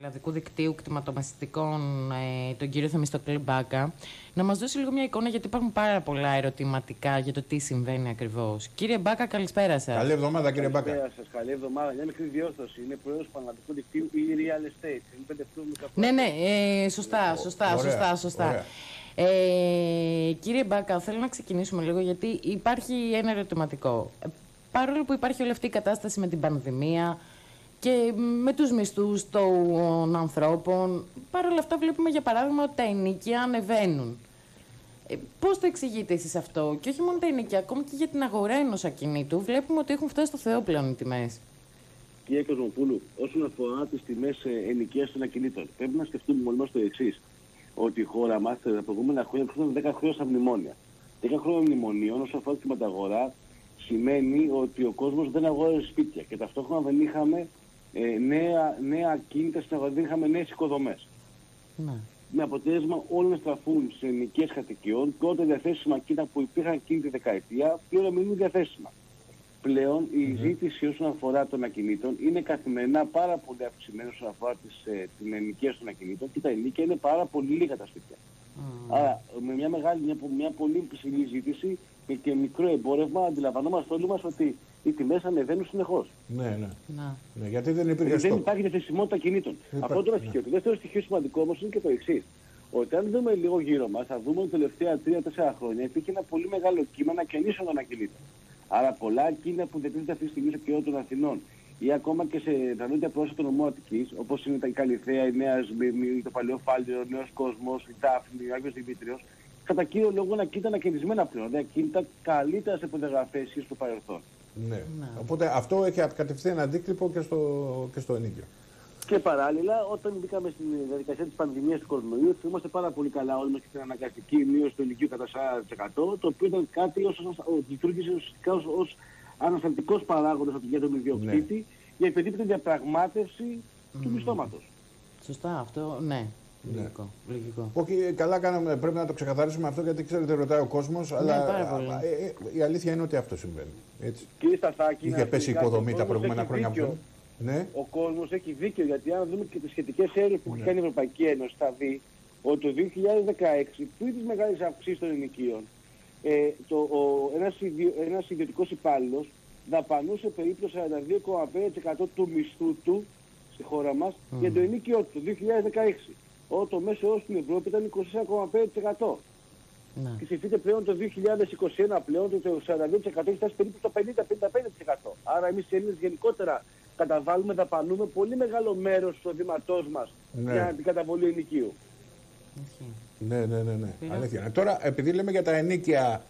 Ελλαδικού Δικτύου Κτηματομεσητικών, τον κύριο Θεμιστοκλή Μπάκα, να μας δώσει λίγο μια εικόνα, γιατί υπάρχουν πάρα πολλά ερωτηματικά για το τι συμβαίνει ακριβώς. Κύριε Μπάκα, καλησπέρα σας. Καλή εβδομάδα, κύριε Μπάκα. Καλησπέρα σας, καλή εβδομάδα. Μια μικρή διόρθωση. Είναι πρόεδρος του Πανελλαδικού Δικτύου ή Real Estate. Ναι, σωστά. Κύριε Μπάκα, θέλω να ξεκινήσουμε λίγο, γιατί υπάρχει ένα ερωτηματικό. Παρόλο που υπάρχει όλη αυτή η κατάσταση με την πανδημία και με τους μισθούς των ανθρώπων, παρόλα αυτά βλέπουμε για παράδειγμα ότι τα ενοίκια ανεβαίνουν. Πώς το εξηγείτε εσείς αυτό? Και όχι μόνο τα ενοίκια, ακόμη και για την αγορά ενός ακινήτου βλέπουμε ότι έχουν φτάσει στο Θεό πλέον οι τιμές. Κύριε Κοσμοπούλου, όσον αφορά τις τιμές ενοικίας των ακινήτων, πρέπει να σκεφτούμε μόνοι μας το εξής. Ότι η χώρα μας τα προηγούμενα χρόνια χρειάζονταν 10 χρόνια στα μνημόνια. 10 χρόνια μνημονίων όσον αφορά τη κτηματαγορά σημαίνει ότι ο κόσμος δεν αγόρασε σπίτια και ταυτόχρονα δεν είχαμε νέα ακίνητα στην αγορά, δεν είχαμε νέες οικοδομές. Ναι. Με αποτέλεσμα όλοι να στραφούν σε ενοικίες κατοικιών και όταν διαθέσιμα ακίνητα που υπήρχαν εκείνη τη δεκαετία πλέον μείνουν διαθέσιμα. Πλέον η ζήτηση όσον αφορά των ακινήτων είναι καθημερινά πάρα πολύ αυξημένη όσον αφορά την ενοικία των ακινήτων και τα ενοίκια είναι πάρα πολύ λίγα τα σπίτια. Άρα με μια πολύ υψηλή ζήτηση και μικρό εμπόρευμα αντιλαμβανόμαστε όλοι μας ότι οι τιμές ανεβαίνουν συνεχώς. Ναι. Γιατί δεν υπήρχε δεν υπάρχει διαθεσιμότητα κινήτων. Αυτό είναι το στοιχείο. Το δεύτερο στοιχείο σημαντικό όμως είναι και το εξής. Ότι αν δούμε λίγο γύρω μας, θα δούμε ότι τα τελευταία 3-4 χρόνια υπήρχε ένα πολύ μεγάλο κύμα ανακαινήσεων των ακινήτων. Άρα πολλά ακίνητα που διατίθεται αυτή τη στιγμή στο κέντρο των Αθηνών ή ακόμα και σε τα νότια πρόσωπα του νομού Αττικής, όπως είναι η Καλυθέα, η Νέα Σμύρνη, το Παλαιό Φάληρο, ο Νέος Κόσμος, η Δάφνη, ο Άγιος Δημήτριος, κατά κύριο λόγο είναι ακίνητα ανακαινισμένα πλέον. Δηλαδή ακίνητα καλύτερα σε προδιαγραφές ή στο παρελθόν. Ναι. Οπότε αυτό έχει κατευθείαν αντίκτυπο και στο ενοίκιο. Και παράλληλα, όταν μπήκαμε στην διαδικασία της πανδημίας του κορονοϊού, θυμόμαστε πάρα πολύ καλά όλοι μας και την αναγκαστική μείωση του ενοικίου κατά 40%, το οποίο ήταν κάτι λειτουργήσε ουσιαστικά ως ανασταλτικός παράγοντας για τον ιδιοκτήτη για επειδή την διαπραγμάτευση του μισθώματος. Σωστά, αυτό, ναι. Λογικό. Όχι, καλά κάναμε, πρέπει να το ξεκαθαρίσουμε αυτό, γιατί ξέρετε ρωτάει ο κόσμος, αλλά η αλήθεια είναι ότι αυτό συμβαίνει. Έτσι. Κύριε Σταθάκη, είχε πέσει η υποδομή τα προηγούμενα χρόνια. Ναι. Ο κόσμος έχει δίκιο, γιατί αν δούμε και τις σχετικές έρευνες που έχει κάνει η Ευρωπαϊκή Ένωση, θα δει ότι το 2016, πριν τις μεγάλες αυξήσεις των ενοικίων, ένας ιδιωτικός υπάλληλος δαπανούσε περίπου 42,5% του μισθού του στη χώρα μας για το ενοίκιο του το 2016. Το μέσο όρο στην Ευρώπη ήταν 24,5%. Και σκεφτείτε πλέον το 2021 πλέον το 42% έχει φτάσει περίπου στο 50-55%. Άρα εμείς οι Έλληνες γενικότερα καταβάλουμε, δαπανούμε πολύ μεγάλο μέρος του εισοδήματός μας για την καταβολή ενοικίου. Ναι. Αλήθεια. Τώρα, επειδή λέμε για τα ενοίκια,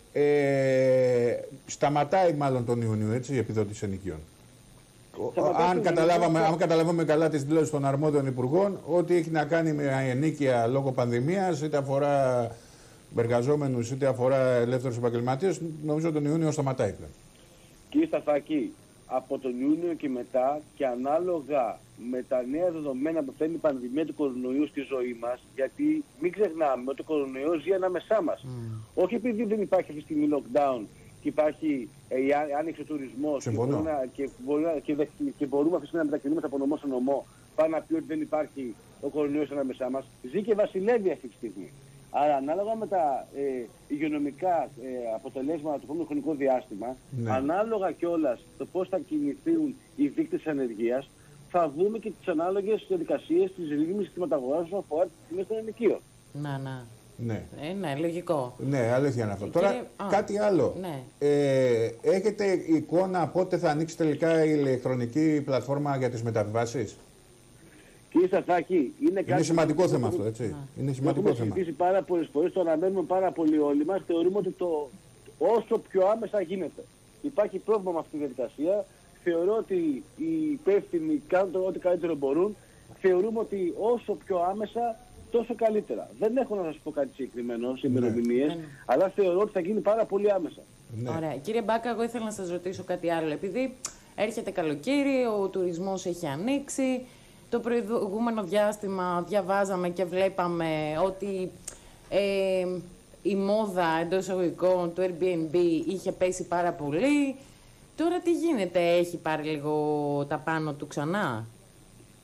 σταματάει μάλλον τον Ιούνιο, έτσι, η επιδότηση ενοικίων. Αν καταλάβαμε καλά τις δηλώσεις των αρμόδιων υπουργών, ότι έχει να κάνει με ενοίκια λόγω πανδημίας, είτε αφορά εργαζόμενους, είτε αφορά ελεύθερους επαγγελματίες, νομίζω τον Ιούνιο σταματάει πλέον. Κύριε Σταθάκη, από τον Ιούνιο και μετά και ανάλογα με τα νέα δεδομένα που φέρνει η πανδημία του κορονοϊού στη ζωή μας, γιατί μην ξεχνάμε ότι ο κορονοϊός ζει ανάμεσά μας. Όχι επειδή δεν υπάρχει αυτή τη στιγμή lockdown και υπάρχει άνοιξη ο τουρισμός και μπορούμε αυτή να μετακινούμαστε από νομό σε νομό, πάνω να πει ότι δεν υπάρχει ο κορονοϊός ανάμεσά μας, ζει και βασιλεύει αυτή τη στιγμή. Άρα ανάλογα με τα υγειονομικά αποτελέσματα του επόμενου χρονικού διάστημα, ανάλογα κιόλας το πώς θα κινηθούν οι δείκτες ανεργίας, θα δούμε και τις ανάλογες διαδικασίες της ρύθμισης της κτηματαγοράς όσον αφορά τις τιμές των ενοικίων. Ναι, λογικό. Ναι, αλήθεια είναι αυτό. Τώρα κάτι άλλο. Έχετε εικόνα πότε θα ανοίξει τελικά η ηλεκτρονική πλατφόρμα για τις μεταβιβάσεις? Κύριε Σταθάκη, είναι σημαντικό θέμα αυτό, έτσι. Είναι σημαντικό θέμα. Έχουμε συζητήσει πάρα πολλές φορές, το αναμένουμε πάρα πολύ όλοι μας. Θεωρούμε ότι όσο πιο άμεσα γίνεται. Υπάρχει πρόβλημα με αυτή τη διαδικασία. Θεωρώ ότι οι υπεύθυνοι κάνουν ό,τι καλύτερο μπορούν. Θεωρούμε ότι όσο πιο άμεσα, τόσο καλύτερα. Δεν έχω να σας πω κάτι συγκεκριμένο σε ημερομηνίες, αλλά θεωρώ ότι θα γίνει πάρα πολύ άμεσα. Ωραία. Κύριε Μπάκα, εγώ ήθελα να σας ρωτήσω κάτι άλλο. Επειδή έρχεται καλοκαίρι, ο τουρισμός έχει ανοίξει. Το προηγούμενο διάστημα διαβάζαμε και βλέπαμε ότι η μόδα εντός εισαγωγικών του Airbnb είχε πέσει πάρα πολύ. Τώρα τι γίνεται, έχει πάρει λίγο τα πάνω του ξανά?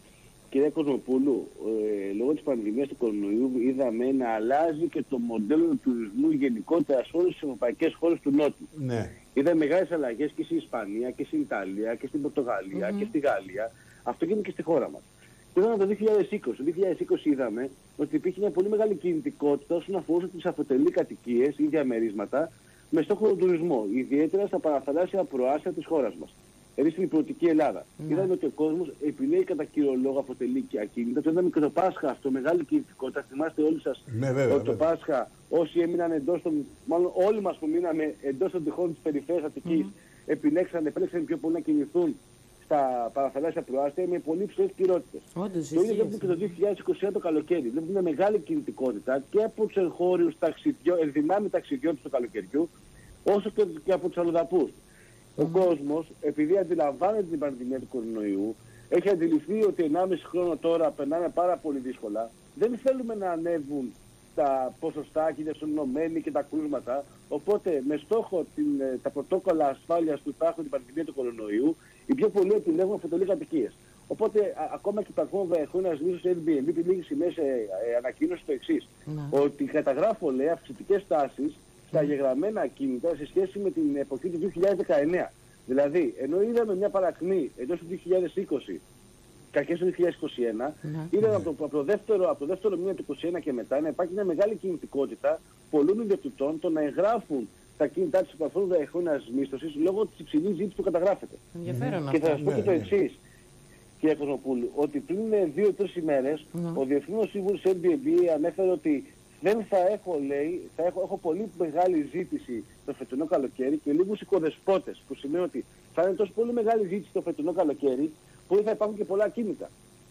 Κυρία Κοσμοπούλου, λόγω της πανδημίας του κορονοϊού είδαμε να αλλάζει και το μοντέλο του τουρισμού γενικότερα σε όλες τις ευρωπαϊκές χώρες του Νότου. Ναι. Είδαμε μεγάλες αλλαγές και στην Ισπανία και στην Ιταλία και στην Πορτογαλία και στη Γαλλία. Αυτό γίνεται και στη χώρα μας. Και είδαμε το 2020. Το 2020 είδαμε ότι υπήρχε μια πολύ μεγάλη κινητικότητα όσον αφορούσε τις αφοτελείς κατοικίες ή διαμερίσματα με στόχο τον τουρισμό, ιδιαίτερα στα παραθαλάσσια προάστια της χώρας μας. Δηλαδή στην υπηρετική Ελλάδα. Είδαμε ότι ο κόσμος επιλέγει κατά κύριο λόγο αφοτελή και ακίνητα. Το είδαμε και το Πάσχα αυτό, μεγάλη κινητικότητα. Θυμάστε όλοι σας ότι το Πάσχα, όσοι έμειναν εντός των, μάλλον όλοι μας που μείναμε εντός των τυχών της περιφέρειας Αττικής, επέλεξαν πιο πολύ να κινηθούν στα παραθαλάσσια προάστια με πολύ ψηλές πληρότητες. Το ίδιο βλέπουμε και το 2021 το καλοκαίρι. Βλέπουμε μεγάλη κινητικότητα και από τους εγχώριους ενδυνάμει ταξιδιώτες του καλοκαιριού, όσο και από τους αλλοδαπούς. Ο κόσμος, επειδή αντιλαμβάνεται την πανδημία του κορονοϊού, έχει αντιληφθεί ότι 1,5 χρόνο τώρα περνάμε πάρα πολύ δύσκολα. Δεν θέλουμε να ανέβουν τα ποσοστά και οι διασωληνωμένοι και τα κρούσματα. Οπότε, με στόχο τα πρωτόκολλα ασφάλειας που υπάρχουν την πανδημία του κορονοϊού, οι πιο πολλοί επιλέγουν αφοτελείς κατοικίες. Οπότε, ακόμα και τα κόμβα έχουν ένα σμίσο σε Airbnb, πριν λίγες ημέρες ανακοίνωσε το εξής. Ότι καταγράφω, λέει, αυξητικές τάσεις στα γεγραμμένα ακίνητα σε σχέση με την εποχή του 2019. Δηλαδή, ενώ είδαμε μια παρακμή εντός του 2020, κακές του 2021, είδαμε από το δεύτερο μήνα του 2021 και μετά να υπάρχει μια μεγάλη κινητικότητα πολλών ιδιοκτητών το να εγγράφουν τα κίνητά τους από αυτόν τον εχώνας μίσθωσης λόγω της υψηλής ζήτησης που καταγράφεται. Και θα σας πω και το εξής, κύριε Κοσμοπούλου, ότι πριν 2-3 ημέρες ο Διευθύνων Σύμβουλος Airbnb ανέφερε ότι δεν θα έχω, λέει, έχω πολύ μεγάλη ζήτηση το φετινό καλοκαίρι και λίγους οικοδεσπότες, που σημαίνει ότι θα είναι τόσο πολύ μεγάλη ζήτηση το φετινό καλοκαίρι που θα υπάρχουν και πολλά κίνητα.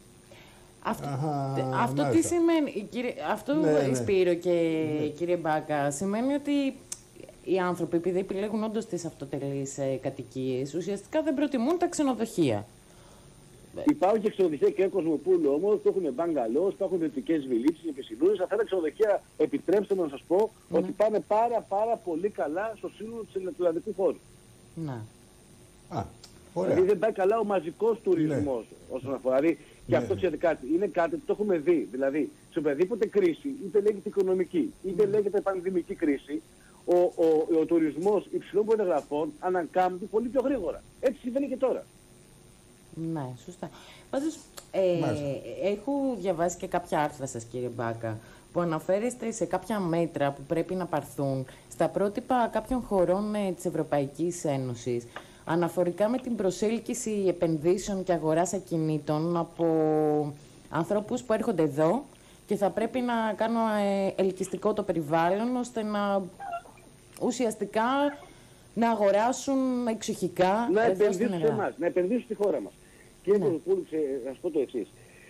Αυτό τι σημαίνει, αυτό Σπύρο και κύριε Μπάκα, σημαίνει ότι οι άνθρωποι, επειδή επιλέγουν όντως τις αυτοτελείς κατοικίες, ουσιαστικά δεν προτιμούν τα ξενοδοχεία. Υπάρχουν και ξενοδοχεία και Κοσμοπούλου όμως που έχουν μπαγκαλός, που έχουν δυτικές βιλίτσες και πισινούρες. Αυτά τα ξενοδοχεία, επιτρέψτε μου να σας πω, ότι πάνε πάρα πολύ καλά στο σύνολο του ελληνικού χώρου. Δηλαδή δεν πάει καλά ο μαζικός τουρισμός όσον αφορά. Δηλαδή, και αυτό ξέρετε κάτι, είναι κάτι που το έχουμε δει. Δηλαδή, σε οποιαδήποτε κρίση, είτε λέγεται οικονομική, είτε λέγεται πανδημική κρίση, ο τουρισμός υψηλών προδιαγραφών ανακάμπτει πολύ πιο γρήγορα. Έτσι συμβαίνει και τώρα. Ναι, σωστά. Πάντως, έχω διαβάσει και κάποια άρθρα σας, κύριε Μπάκα, που αναφέρεστε σε κάποια μέτρα που πρέπει να πάρθουν στα πρότυπα κάποιων χωρών της Ευρωπαϊκής Ένωσης, αναφορικά με την προσέλκυση επενδύσεων και αγοράς ακινήτων από ανθρώπους που έρχονται εδώ και θα πρέπει να κάνουν ελκυστικό το περιβάλλον, ώστε να ουσιαστικά να αγοράσουν εξοχικά να επενδύσουν σε εμάς, να επενδύσουν στη χώρα μας. Κύριε Κοσμοπούλου, να σας πω το εξής.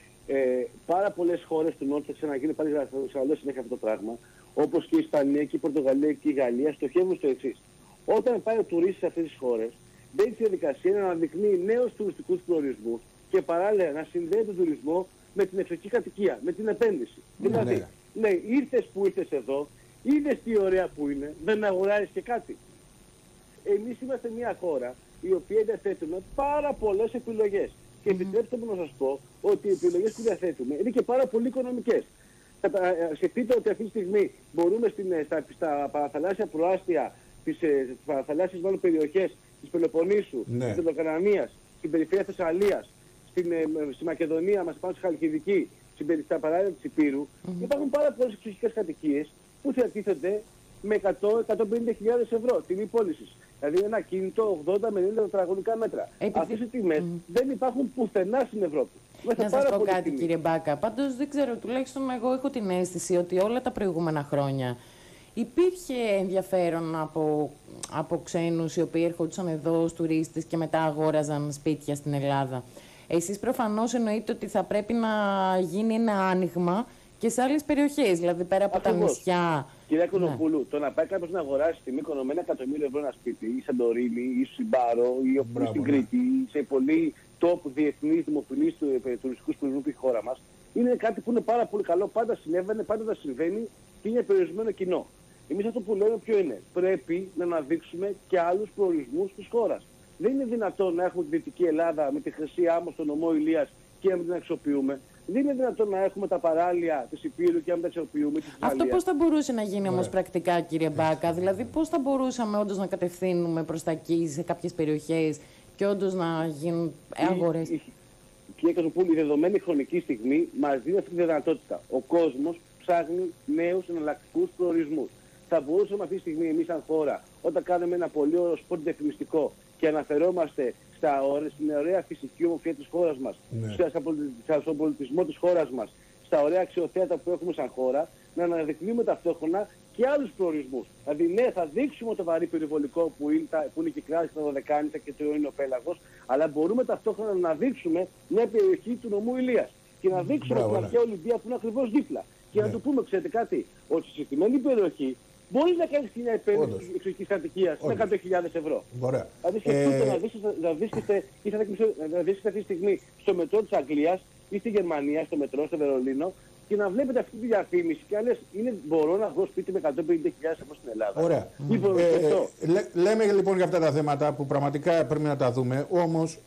Πάρα πολλές χώρες του Νότου, θα ξαναγίνει πάλι ξαναλέω συνέχεια αυτό το πράγμα, όπως και η Ισπανία και η Πορτογαλία και η Γαλλία, στοχεύουν στο εξής. Όταν πάει ο τουρίστης σε αυτές τις χώρες, μπαίνει στη διαδικασία να αναδεικνύει νέους τουριστικούς προορισμούς και παράλληλα να συνδέει τον τουρισμό με την εξοχική κατοικία, με την επένδυση. Δηλαδή, λέει, ήρθες που ήρθες εδώ, είδες τι ωραία που είναι, δεν αγοράζεις και κάτι. Εμείς είμαστε μια χώρα η οποία διαθέτουμε πάρα πολλές επιλογές. Και επιτρέψτε μου να σας πω ότι οι επιλογές που διαθέτουμε είναι και πάρα πολύ οικονομικές. Σκεφτείτε ότι αυτή τη στιγμή μπορούμε στα παραθαλάσσια προάστια, τις παραθαλάσσιες μάλλον περιοχές της Πελοποννήσου, της Πελοκανανίας, στην περιφέρεια Θεσσαλίας, στη Μακεδονία μας πάνω στη Χαλκιδική, στα παράλια της Υπήρου, υπάρχουν πάρα πολλές εξοχικές κατοικίες που διατίθενται με 100-150.000 ευρώ τιμή πώλησης. Δηλαδή ένα κινητό 80 με 90 τετραγωνικά μέτρα. Αυτές οι τιμές δεν υπάρχουν πουθενά στην Ευρώπη. Να σας πω κάτι, κύριε Μπάκα. Πάντως δεν ξέρω, τουλάχιστον εγώ έχω την αίσθηση ότι όλα τα προηγούμενα χρόνια υπήρχε ενδιαφέρον από ξένους οι οποίοι έρχονταν εδώ ως τουρίστες και μετά αγόραζαν σπίτια στην Ελλάδα. Εσείς προφανώς εννοείτε ότι θα πρέπει να γίνει ένα άνοιγμα και σε άλλες περιοχές, δηλαδή πέρα από τα νησιά. Κυρία Κοσμοπούλου, το να πάει κάποιος να αγοράσει στη Μύκονο με 1.000.000 ευρώ ένα σπίτι, ή Σαντορίνη, ή Σιμπάρο, ή όπου στην Κρήτη, ή σε πολύ top διεθνείς δημοφιλείς τουριστικούς προορισμού που έχει η χώρα μας, είναι κάτι που είναι πάρα πολύ καλό. Πάντα συνέβαινε, πάντα θα συμβαίνει και είναι περιορισμένο κοινό. Εμείς αυτό που λέμε ποιο είναι. Πρέπει να αναδείξουμε και άλλους προορισμούς της χώρας. Δεν είναι δυνατόν να έχουμε τη Δυτική Ελλάδα με τη Χρυσή Άμμο στον νομό Ηλίας και να μην την αξιοποιούμε. Δεν είναι δυνατόν να έχουμε τα παράλια της Υπήρου και να μην τα αξιοποιούμε. Αυτό πώς θα μπορούσε να γίνει όμως πρακτικά, κύριε Μπάκα? Δηλαδή, πώς θα μπορούσαμε όντως να κατευθύνουμε προς τα εκεί σε κάποιες περιοχές και όντως να γίνουν αγορές? Κύριε Καζοπούλη, η δεδομένη χρονική στιγμή μας δίνει αυτή τη δυνατότητα. Ο κόσμος ψάχνει νέους εναλλακτικούς προορισμούς. Θα μπορούσαμε αυτή τη στιγμή εμείς, σαν χώρα, όταν κάνουμε ένα πολύ ωραίο σπορ διαφημιστικό και αναφερόμαστε στην ωραία φυσική ομορφιά της χώρας μας, στον πολιτισμό της χώρας μας, στα ωραία αξιοθέατα που έχουμε σαν χώρα, να αναδεικνύουμε ταυτόχρονα και άλλους προορισμούς. Δηλαδή, ναι, θα δείξουμε το βαρύ περιβολικό που είναι η Κυκλάδης, τα Δωδεκάνησα και το Ιόνιο Πέλαγος, αλλά μπορούμε ταυτόχρονα να δείξουμε μια περιοχή του νομού Ηλίας και να δείξουμε την αρχαία Ολυμπία που είναι ακριβώς δίπλα. Και να του πούμε, ξέρετε κάτι, ότι στη συγκεκριμένη περιοχή μπορεί να κάνει μια επένδυση εξωτερικής κατοικίας με 100.000 ευρώ. Ωραία. Δηλαδή, σκεφτείτε να βρίσκεστε αυτή τη στιγμή στο μετρό της Αγγλίας ή στη Γερμανία, στο μετρό, στο Βερολίνο, και να βλέπετε αυτή τη διαφήμιση και να λες, μπορώ να βγω σπίτι με 150.000 ευρώ στην Ελλάδα. Ωραία. Λέμε λοιπόν για αυτά τα θέματα που πραγματικά πρέπει να τα δούμε, όμως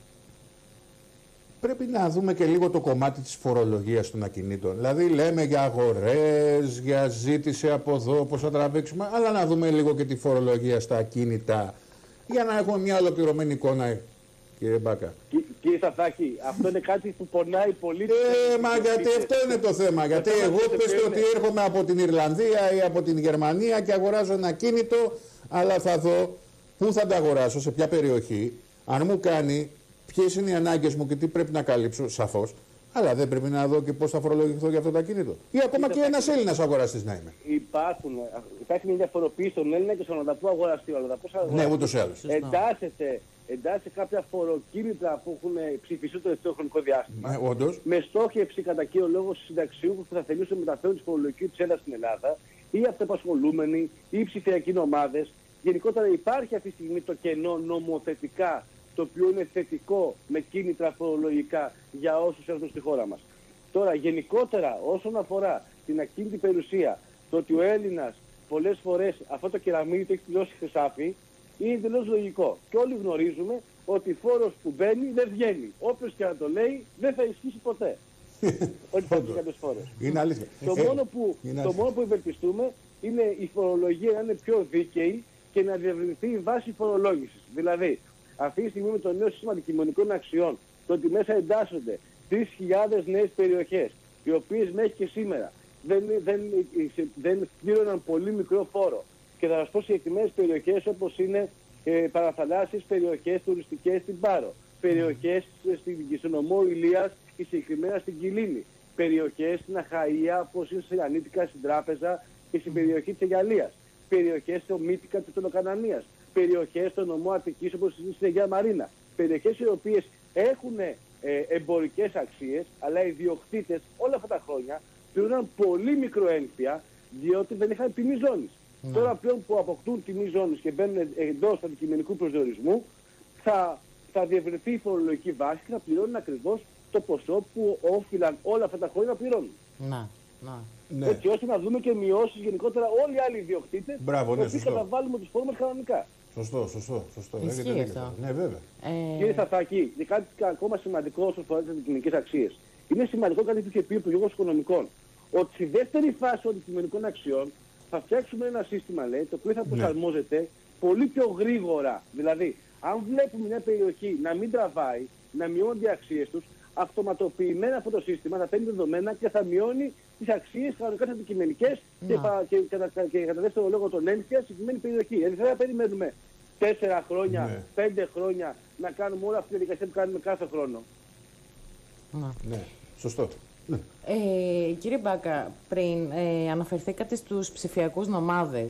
πρέπει να δούμε και λίγο το κομμάτι της φορολογίας των ακινήτων. Δηλαδή λέμε για αγορές, για ζήτηση από εδώ, πώς θα τραβήξουμε, αλλά να δούμε λίγο και τη φορολογία στα ακίνητα για να έχουμε μια ολοκληρωμένη εικόνα, κύριε Μπάκα. Κύριε Σταθάκη, αυτό είναι κάτι που πονάει πολύ. Μα γιατί αυτό είναι το θέμα. Γιατί εγώ πες ότι έρχομαι από την Ιρλανδία ή από την Γερμανία και αγοράζω ένα ακίνητο, αλλά θα δω πού θα το αγοράσω, σε ποια περιοχή, αν μου κάνει, ποιες είναι οι ανάγκες μου και τι πρέπει να καλύψω, σαφώς. Αλλά δεν πρέπει να δω και πώς θα φορολογηθώ για αυτό το ακίνητο. Ή ακόμα και ένας Έλληνας αγοραστής να είμαι. Υπάρχει μια διαφοροποίηση στον Έλληνα και στον Ολλανδαπό αγοραστή. Ναι, ούτως ή άλλως. Εντάσσεται κάποια φοροκίνητρα που έχουν ψηφιστεί το τελευταίο χρονικό διάστημα. Όντως. Με στόχευση κατά κύριο λόγο στους συνταξιούχους που θα θελήσουν να μεταφέρουν τη φορολογική της έδρας στην Ελλάδα, ή αυτοαπασχολούμενοι, ή ψηφιακοί ομάδες. Γενικότερα υπάρχει αυτή τη στιγμή το κενό νομοθετικά, το οποίο είναι θετικό με κίνητρα φορολογικά για όσους έρθουν στη χώρα μας. Τώρα, γενικότερα, όσον αφορά την ακίνητη περιουσία, το ότι ο Έλληνας πολλές φορές αυτό το κεραμίδι το έχει πληρώσει χρυσάφι, είναι εντελώς λογικό. Και όλοι γνωρίζουμε ότι φόρος που μπαίνει δεν βγαίνει. Όποιος και να το λέει δεν θα ισχύσει ποτέ. Ότι θα βγει κάποιος φόρος. Είναι αλήθεια. Το μόνο που ευελπιστούμε είναι η φορολογία να είναι πιο δίκαιη και να διευρυνθεί η βάση φορολόγησης. Δηλαδή, αυτή τη στιγμή με το νέο σύστημα αντικειμενικών αξιών, το ότι μέσα εντάσσονται 3.000 νέες περιοχές, οι οποίες μέχρι και σήμερα δεν πλήρωναν πολύ μικρό φόρο. Και θα σας πω συγκεκριμένες περιοχές όπως είναι παραθαλάσσιες περιοχές τουριστικές στην Πάρο, περιοχές στην νομό Ηλίας και συγκεκριμένα στην Κιλίνη, περιοχές στην Αχαΐα όπως είναι στην Ανίτικα, στην Τράπεζα και στην περιοχή της Αιγαλίας, περιοχές στο Μύτικα της Τολοκανανίας, περιοχές στο νομό Αττικής όπως είναι στην Αγία Μαρίνα, περιοχές οι οποίες έχουν εμπορικές αξίες, αλλά οι ιδιοκτήτες όλα αυτά τα χρόνια πλήρωναν πολύ μικρό ένφια διότι δεν είχαν τιμή ζώνης. Τώρα πλέον που αποκτούν τιμή ζώνης και μπαίνουν εντός του αντικειμενικού προσδιορισμού, θα διευρυνθεί η φορολογική βάση και θα πληρώνουν ακριβώς το ποσό που όφυλαν όλα αυτά τα χρόνια να πληρώνουν. Ναι. Έτσι ώστε να δούμε και μειώσεις γενικότερα όλοι οι άλλοι ιδιοκτήτες που καταβάλουμε τους φόρους κανονικά. Σωστό. Ισχύει αυτό. Ναι, βέβαια. Κύριε Σταθάκη, και κάτι ακόμα σημαντικό όσον αφορά τις αντικειμενικές αξίες. Είναι σημαντικό κάτι που είχε πει ο Υπουργός Οικονομικών, ότι στη δεύτερη φάση των αντικειμενικών αξιών θα φτιάξουμε ένα σύστημα, λέει, το οποίο θα προσαρμόζεται πολύ πιο γρήγορα. Δηλαδή, αν βλέπουμε μια περιοχή να μην τραβάει, να μειώνται οι αξίες τους, αυτοματοποιημένα αυτό το σύστημα θα παίρνει δεδομένα και θα μειώνει τις αξίες κανονικά αντικειμενικές και κατά δεύτερο λόγο τον ένφια στη συγκεκριμένη περιοχή. Δηλαδή, δεν θα περιμένουμε 4 χρόνια, 5 χρόνια να κάνουμε όλα αυτή τη διαδικασία που κάνουμε κάθε χρόνο. Ναι, σωστό. Κύριε Μπάκα, πριν αναφερθήκατε στους ψηφιακούς νομάδες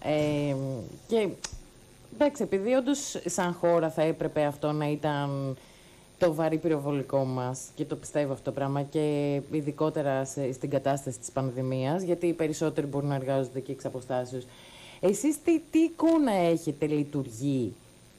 και εντάξει, επειδή όντως σαν χώρα θα έπρεπε αυτό να ήταν το βαρύ πυροβολικό μας και το πιστεύω αυτό το πράγμα και ειδικότερα στην κατάσταση της πανδημίας, γιατί οι περισσότεροι μπορούν να εργάζονται και εξ αποστάσεως. Εσείς τι εικόνα έχετε, λειτουργεί,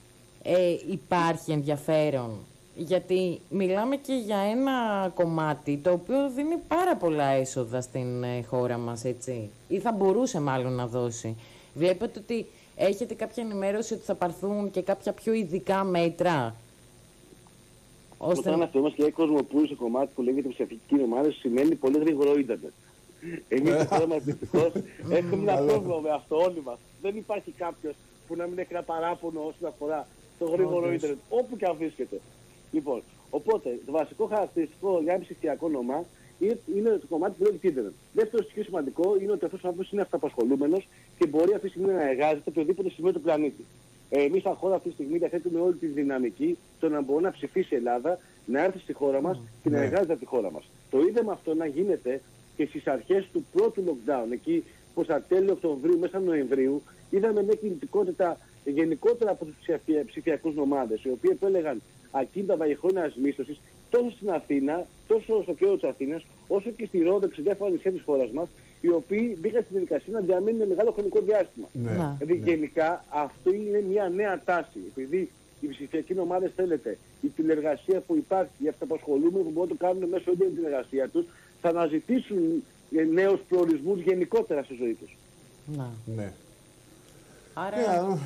υπάρχει ενδιαφέρον? Γιατί μιλάμε και για ένα κομμάτι το οποίο δίνει πάρα πολλά έσοδα στην χώρα μας, έτσι. Ή θα μπορούσε μάλλον να δώσει. Βλέπετε ότι έχετε κάποια ενημέρωση ότι θα πάρθουν και κάποια πιο ειδικά μέτρα? Όταν αυτό είμαστε και Κοσμοπούλου στο κομμάτι που λέγεται ψηφιακή ομάδα, σημαίνει πολύ γρήγορο ίντερνετ. Εμείς στο χώρο μας δυστυχώς έχουμε ένα πρόβλημα με αυτό όλοι μας. Δεν υπάρχει κάποιος που να μην έχει ένα παράπονο όσον αφορά το γρήγορο ίντερνετ, όπου και αν βρίσκεται. Λοιπόν, οπότε το βασικό χαρακτηριστικό για ένα ψηφιακό όνομα είναι το κομμάτι που λέγεται ίντερνετ. Δεύτερο στοιχείο σημαντικό είναι ότι αυτός ο άνθρωπος είναι αυταπασχολούμενος και μπορεί αυτή τη στιγμή να εργάζεται σε οποιοδήποτε σημείο του πλανήτη. Εμείς σαν χώρα αυτή τη στιγμή διαθέτουμε όλη τη δυναμική το να μπορεί να ψηφίσει η Ελλάδα, να έρθει στη χώρα μας και να εργάζεται από τη χώρα μας. Το είδαμε αυτό να γίνεται και στις αρχές του πρώτου lockdown, εκεί που στα τέλη Οκτωβρίου, μέσα Νοεμβρίου, είδαμε μια κινητικότητα γενικότερα από τους ψηφιακούς νομάδες, οι οποίοι επέλεγαν ακίνητα βαγιχρόνιας μίσθωσης τόσο στην Αθήνα, τόσο στο κέντρο της Αθήνας, όσο και στη Ρόδο και σε διάφορα νησιά της χώρας μας, οι οποίοι μπήκαν στη διαδικασία να διαμείνουν μεγάλο χρονικό διάστημα. Δηλαδή γενικά αυτό είναι μια νέα τάση. Επειδή οι ψηφιακοί ομάδες θέλετε, η τηλεργασία που υπάρχει, οι αυταπασχολούμενοι που μπορούν να το κάνουν μέσω έντονη τηλεργασία τους, θα αναζητήσουν νέους προορισμούς γενικότερα στη ζωή τους. Ναι. Άρα...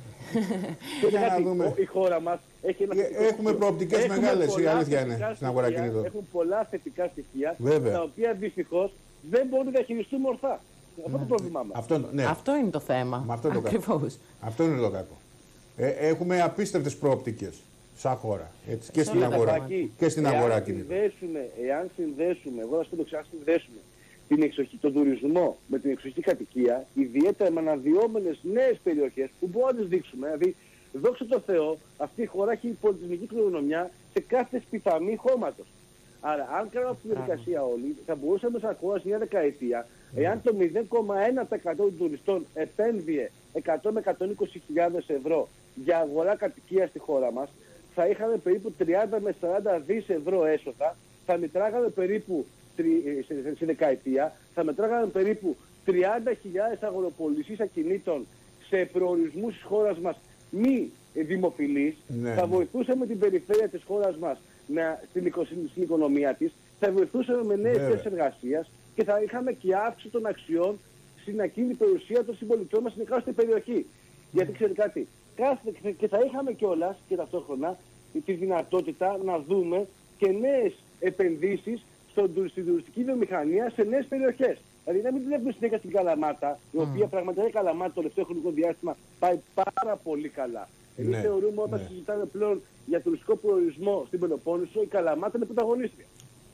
η χώρα μας έχει ένα έχουμε προοπτικές μεγάλες, η αλήθεια είναι, στην αγορά κινητών. Έχουν πολλά θετικά στοιχεία, Βέβαια. τα οποία δυστυχώς δεν μπορούν να διαχειριστούμε ορθά. Αυτό είναι το πρόβλημά μας. Αυτό είναι το θέμα. Αυτό είναι το κακό. Έχουμε απίστευτες προοπτικές σαν χώρα. Έτσι, και στην αγορά. Και στην αγορά κινητών. Εάν συνδέσουμε, εγώ θα σου το συνδέσουμε τον τουρισμό με την εξοχική κατοικία, ιδιαίτερα με αναδυόμενες νέες περιοχές που μπορούμε να τις δείξουμε. Δηλαδή, δόξα τω Θεώ, αυτή η χώρα έχει πολιτισμική κληρονομιά σε κάθε σπιθαμή χώματος. Άρα, αν κάνουμε αυτή τη διαδικασία όλοι, θα μπορούσαμε σαν χώρα σε μια δεκαετία, εάν το 0,1% των τουριστών επένδυε 100 με 120.000 ευρώ για αγορά κατοικία στη χώρα μας, θα είχαμε περίπου 30 με 40 δις ευρώ έσοδα, θα μετράγαμε περίπου στη δεκαετία, θα μετράγαμε περίπου 30.000 αγοροπολισίες ακινήτων σε προορισμούς της χώρας μας μη δημοφιλείς, θα βοηθούσαμε την περιφέρεια της χώρας μας στην οικονομία της, θα βοηθούσαμε με νέες θέσεις εργασίας και θα είχαμε και αύξηση των αξιών στην ακίνητη περιουσία των συμπολιτών μας στην εκάστοτε περιοχή. Γιατί ξέρετε κάτι, και θα είχαμε κιόλας και ταυτόχρονα τη δυνατότητα να δούμε και νέες επενδύσεις στην τουριστική βιομηχανία σε νέες περιοχές. Δηλαδή να μην βλέπουμε συνέχεια στην Καλαμάτα, η οποία πραγματικά η Καλαμάτα το τελευταίο χρονικό διάστημα πάει πάρα πολύ καλά. Εμείς θεωρούμε όταν συζητάμε πλέον για τουριστικό προορισμό στην Πελοπόννησο, η Καλαμάτα είναι πρωταγωνίστρια.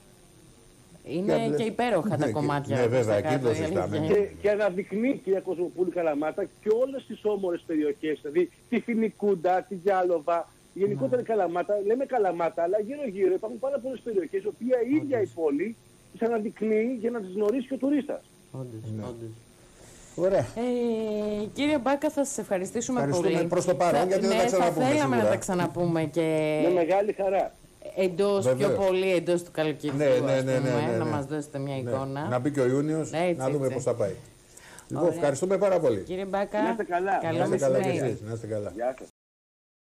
Είναι και υπέροχα τα κομμάτια. Ναι, βέβαια, εκεί το συζητάμε. Και αναδεικνύει, κυρία Κοσμοπούλη, Καλαμάτα και όλες τις όμορες περιοχές, δηλαδή τη Φοινικούντα, τη Γιάλοβα, γενικότερα Καλαμάτα. Λέμε Καλαμάτα, αλλά γύρω-γύρω υπάρχουν πάρα πολλές περιοχές, οι οποίες η ίδια η πόλη τις αναδεικνύει για να τις γνωρίσει και ο τουρίστας. Όντως. Ωραία. Κύριε Μπάκα, θα σας ευχαριστήσουμε πολύ. Προς το παρόν, γιατί δεν τα ξαναπούμε. Θα θέλαμε να τα ξαναπούμε και... Με μεγάλη χαρά. Πιο πολύ εντός του καλοκαιριού, να μας δώσετε μια εικόνα. Να μπει και ο Ιούνιος, να δούμε πώς θα πάει. Λοιπόν, ευχαριστούμε πάρα πολύ. Κύριε Μπάκα, να είστε καλά. Καλό μεσημέρι. Να είστε καλά. Γεια σας.